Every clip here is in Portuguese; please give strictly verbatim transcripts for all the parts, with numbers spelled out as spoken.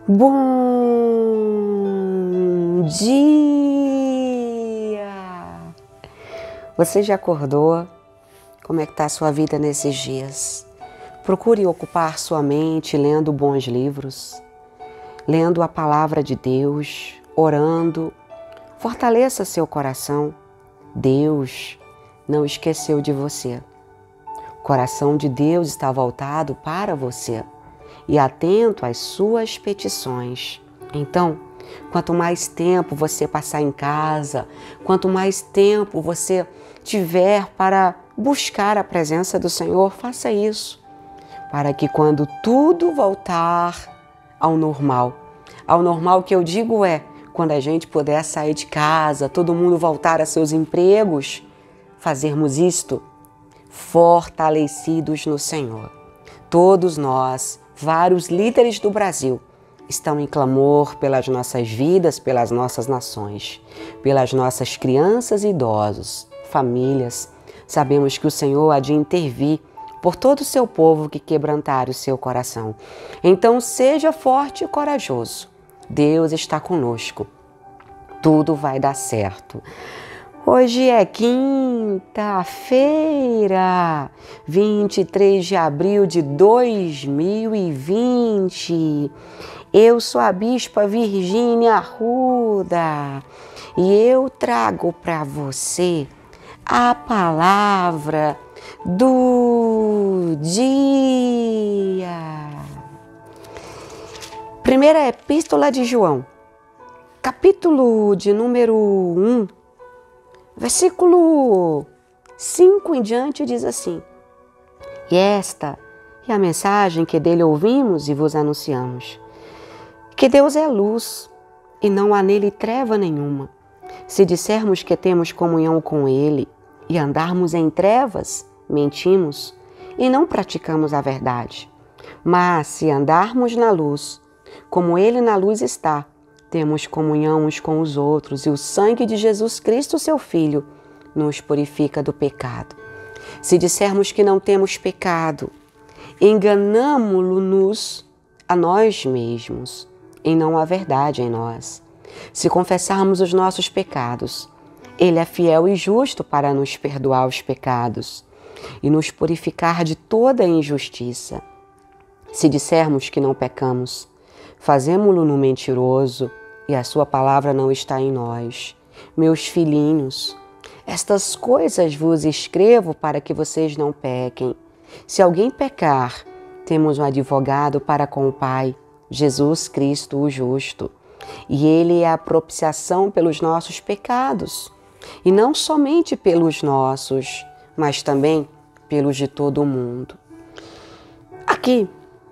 Bom dia! Você já acordou? Como é que está a sua vida nesses dias? Procure ocupar sua mente lendo bons livros, lendo a palavra de Deus, orando. Fortaleça seu coração. Deus não esqueceu de você. O coração de Deus está voltado para você e atento às suas petições. Então, quanto mais tempo você passar em casa, quanto mais tempo você tiver para buscar a presença do Senhor, faça isso, para que quando tudo voltar ao normal, ao normal que eu digo é, quando a gente puder sair de casa, todo mundo voltar a seus empregos, fazermos isto fortalecidos no Senhor. Todos nós, vários líderes do Brasil, estão em clamor pelas nossas vidas, pelas nossas nações, pelas nossas crianças e idosos, famílias. Sabemos que o Senhor há de intervir por todo o seu povo que quebrantar o seu coração. Então seja forte e corajoso. Deus está conosco. Tudo vai dar certo. Hoje é quinta-feira, vinte e três de abril de dois mil e vinte. Eu sou a Bispa Virgínia Arruda e eu trago para você a palavra do dia. Primeira Epístola de João, capítulo de número um, versículo cinco em diante diz assim: E esta é a mensagem que dele ouvimos e vos anunciamos, que Deus é luz e não há nele treva nenhuma. Se dissermos que temos comunhão com ele e andarmos em trevas, mentimos e não praticamos a verdade. Mas se andarmos na luz, como ele na luz está, temos comunhão uns com os outros e o sangue de Jesus Cristo, seu Filho, nos purifica do pecado. Se dissermos que não temos pecado, enganamo-nos a nós mesmos e não há verdade em nós. Se confessarmos os nossos pecados, ele é fiel e justo para nos perdoar os pecados e nos purificar de toda injustiça. Se dissermos que não pecamos, fazemo-lo no mentiroso e a sua palavra não está em nós. Meus filhinhos, estas coisas vos escrevo para que vocês não pequem. Se alguém pecar, temos um advogado para com o Pai, Jesus Cristo o justo. E ele é a propiciação pelos nossos pecados. E não somente pelos nossos, mas também pelos de todo o mundo. Aqui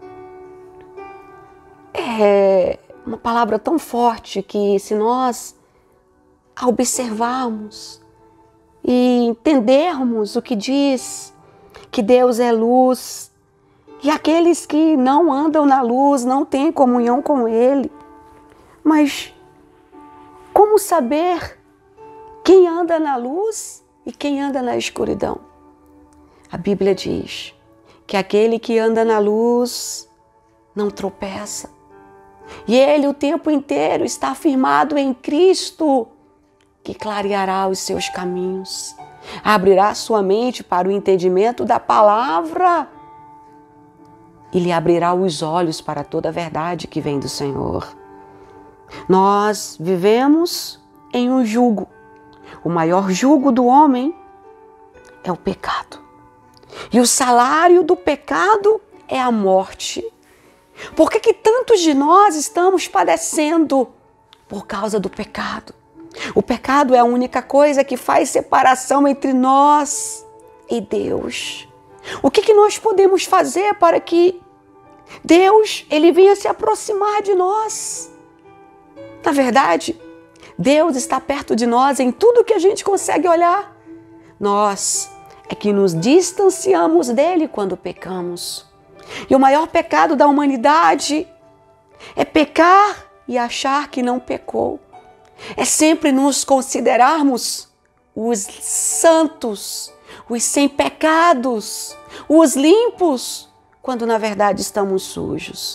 é uma palavra tão forte que, se nós a observarmos e entendermos o que diz, que Deus é luz, e aqueles que não andam na luz não têm comunhão com Ele. Mas como saber quem anda na luz e quem anda na escuridão? A Bíblia diz que aquele que anda na luz não tropeça. E ele o tempo inteiro está firmado em Cristo, que clareará os seus caminhos, abrirá sua mente para o entendimento da palavra e lhe abrirá os olhos para toda a verdade que vem do Senhor. Nós vivemos em um jugo. O maior jugo do homem é o pecado. E o salário do pecado é a morte. Por que que tantos de nós estamos padecendo? Por causa do pecado. O pecado é a única coisa que faz separação entre nós e Deus. O que que nós podemos fazer para que Deus ele venha se aproximar de nós? Na verdade, Deus está perto de nós em tudo que a gente consegue olhar. Nós é que nos distanciamos dele quando pecamos. E o maior pecado da humanidade é pecar e achar que não pecou. É sempre nos considerarmos os santos, os sem pecados, os limpos, quando na verdade estamos sujos.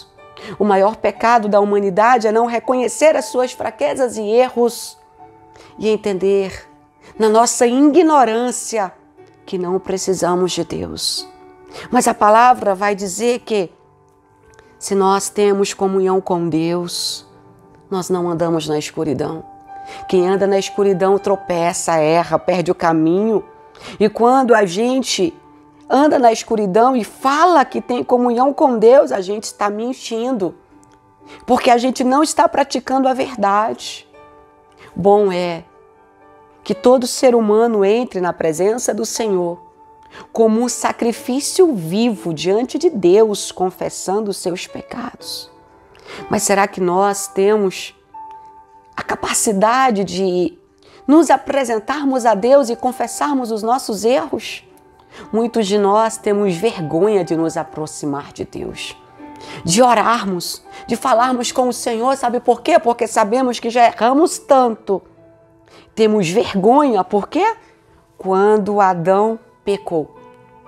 O maior pecado da humanidade é não reconhecer as suas fraquezas e erros e entender, na nossa ignorância, que não precisamos de Deus. Mas a palavra vai dizer que se nós temos comunhão com Deus, nós não andamos na escuridão. Quem anda na escuridão tropeça, erra, perde o caminho. E quando a gente anda na escuridão e fala que tem comunhão com Deus, a gente está mentindo, porque a gente não está praticando a verdade. Bom é que todo ser humano entre na presença do Senhor como um sacrifício vivo diante de Deus, confessando os seus pecados. Mas será que nós temos a capacidade de nos apresentarmos a Deus e confessarmos os nossos erros? Muitos de nós temos vergonha de nos aproximar de Deus, de orarmos, de falarmos com o Senhor. Sabe por quê? Porque sabemos que já erramos tanto. Temos vergonha, por quê? Quando Adão pecou,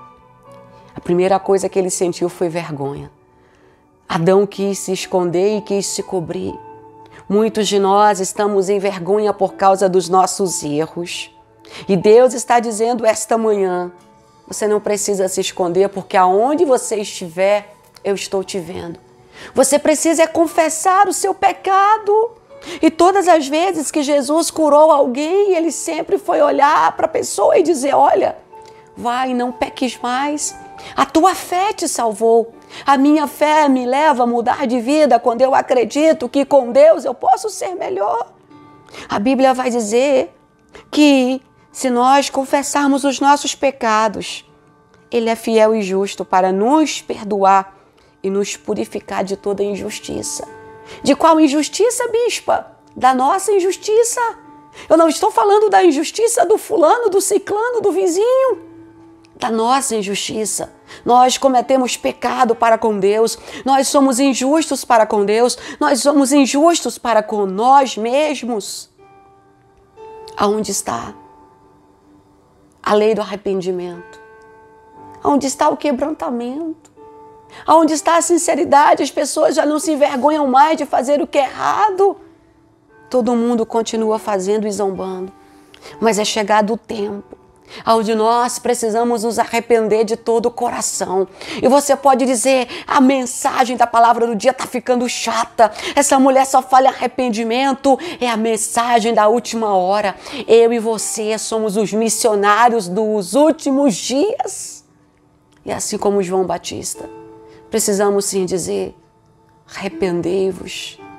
a primeira coisa que ele sentiu foi vergonha. Adão quis se esconder e quis se cobrir. Muitos de nós estamos em vergonha por causa dos nossos erros. E Deus está dizendo esta manhã, você não precisa se esconder, porque aonde você estiver, eu estou te vendo. Você precisa é confessar o seu pecado. E todas as vezes que Jesus curou alguém, ele sempre foi olhar para a pessoa e dizer, olha, vai, não peques mais. A tua fé te salvou. A minha fé me leva a mudar de vida quando eu acredito que com Deus eu posso ser melhor. A Bíblia vai dizer que se nós confessarmos os nossos pecados, Ele é fiel e justo para nos perdoar e nos purificar de toda injustiça. De qual injustiça, bispa? Da nossa injustiça. Eu não estou falando da injustiça do fulano, do ciclano, do vizinho. Da nossa injustiça. Nós cometemos pecado para com Deus. Nós somos injustos para com Deus. Nós somos injustos para com nós mesmos. Aonde está a lei do arrependimento? Aonde está o quebrantamento? Aonde está a sinceridade? As pessoas já não se envergonham mais de fazer o que é errado. Todo mundo continua fazendo e zombando. Mas é chegado o tempo onde nós precisamos nos arrepender de todo o coração. E você pode dizer, a mensagem da palavra do dia está ficando chata. Essa mulher só fala arrependimento. É a mensagem da última hora. Eu e você somos os missionários dos últimos dias. E assim como João Batista, precisamos sim dizer, arrependei-vos.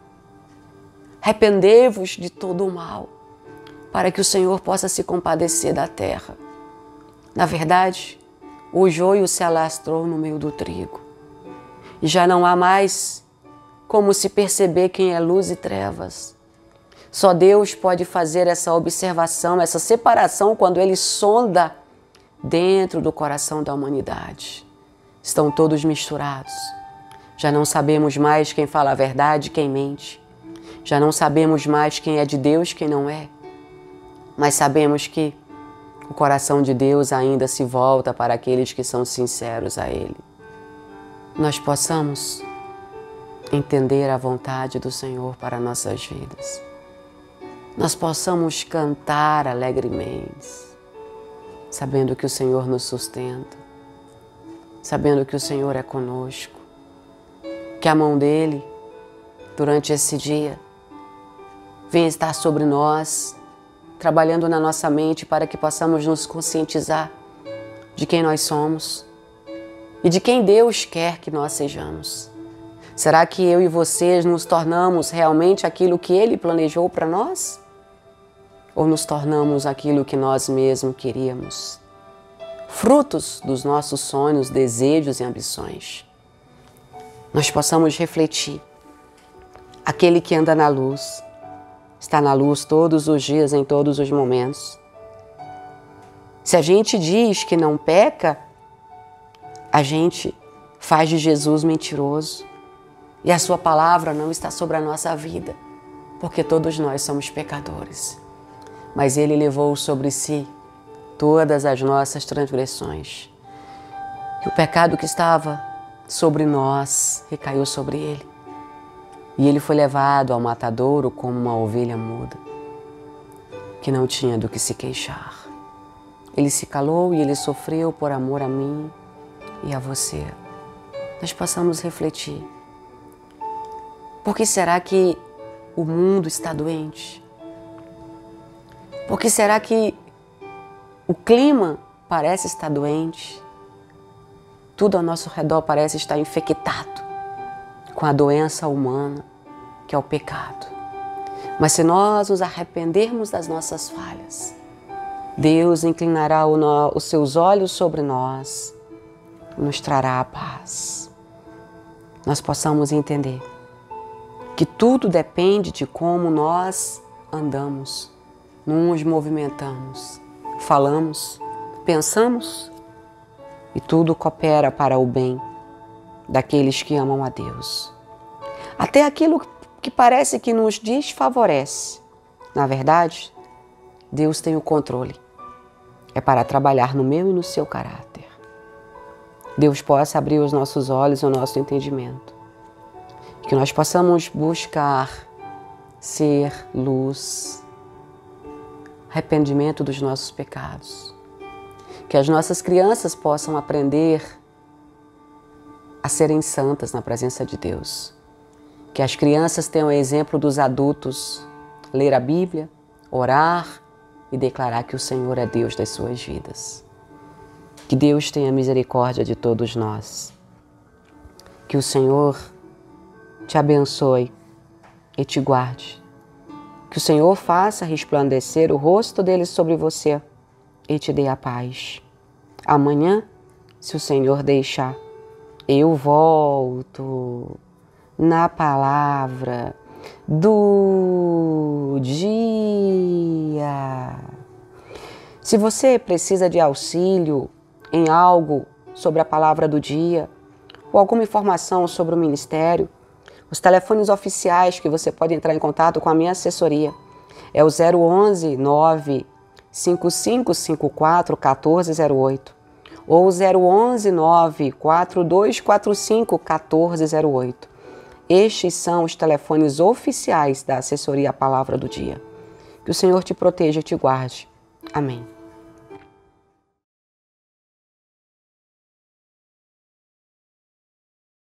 Arrependei-vos de todo o mal, para que o Senhor possa se compadecer da terra. Na verdade, o joio se alastrou no meio do trigo. E já não há mais como se perceber quem é luz e trevas. Só Deus pode fazer essa observação, essa separação quando Ele sonda dentro do coração da humanidade. Estão todos misturados. Já não sabemos mais quem fala a verdade e quem mente. Já não sabemos mais quem é de Deus e quem não é. Mas sabemos que o coração de Deus ainda se volta para aqueles que são sinceros a Ele. Nós possamos entender a vontade do Senhor para nossas vidas. Nós possamos cantar alegremente, sabendo que o Senhor nos sustenta, sabendo que o Senhor é conosco, que a mão dEle, durante esse dia, vem estar sobre nós, trabalhando na nossa mente para que possamos nos conscientizar de quem nós somos e de quem Deus quer que nós sejamos. Será que eu e vocês nos tornamos realmente aquilo que Ele planejou para nós? Ou nos tornamos aquilo que nós mesmos queríamos? Frutos dos nossos sonhos, desejos e ambições. Nós possamos refletir. Aquele que anda na luz, está na luz todos os dias, em todos os momentos. Se a gente diz que não peca, a gente faz de Jesus mentiroso. E a sua palavra não está sobre a nossa vida, porque todos nós somos pecadores. Mas Ele levou sobre si todas as nossas transgressões. E o pecado que estava sobre nós, recaiu sobre ele. E ele foi levado ao matadouro como uma ovelha muda, que não tinha do que se queixar. Ele se calou e ele sofreu por amor a mim e a você. Nós possamos refletir. Por que será que o mundo está doente? Por que será que o clima parece estar doente? Tudo ao nosso redor parece estar infectado com a doença humana, que é o pecado. Mas se nós nos arrependermos das nossas falhas, Deus inclinará o no, os seus olhos sobre nós e nos trará a paz. Nós possamos entender que tudo depende de como nós andamos, nos movimentamos, falamos, pensamos, e tudo coopera para o bem daqueles que amam a Deus. Até aquilo que parece que nos desfavorece, na verdade, Deus tem o controle. É para trabalhar no meu e no seu caráter. Deus possa abrir os nossos olhos e o nosso entendimento. Que nós possamos buscar ser luz, arrependimento dos nossos pecados. Que as nossas crianças possam aprender a serem santas na presença de Deus. Que as crianças tenham o exemplo dos adultos, ler a Bíblia, orar e declarar que o Senhor é Deus das suas vidas. Que Deus tenha misericórdia de todos nós. Que o Senhor te abençoe e te guarde. Que o Senhor faça resplandecer o rosto dele sobre você e te dê a paz. Amanhã, se o Senhor deixar, eu volto na palavra do dia. Se você precisa de auxílio em algo sobre a palavra do dia ou alguma informação sobre o ministério, os telefones oficiais que você pode entrar em contato com a minha assessoria é o zero onze, nove cinco cinco cinco quatro, um quatro zero oito ou zero onze, nove quatro dois quatro cinco, um quatro zero oito. Estes são os telefones oficiais da assessoria à Palavra do Dia. Que o Senhor te proteja e te guarde. Amém.